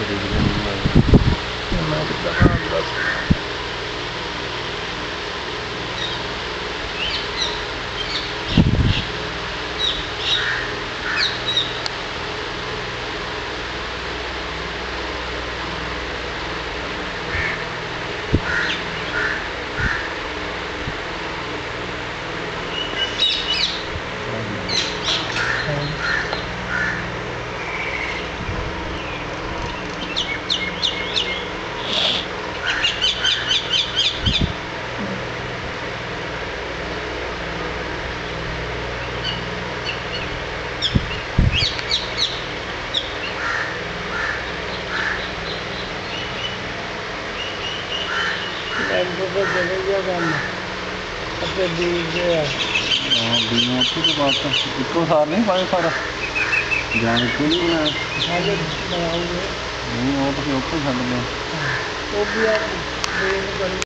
ਮੈਂ ਕਿੱਦਾਂ ਦੱਸ ਇੱਕੋ ਸਾਰ ਨਹੀਂ ਪਾਏ ਸਾਰਾ ਜਾਣ ਕੇ ਨਹੀਂ ਬਣਾਇਆ ਉਹ ਤੁਸੀਂ ਉੱਥੇ ਛੱਡ ਲਿਆ।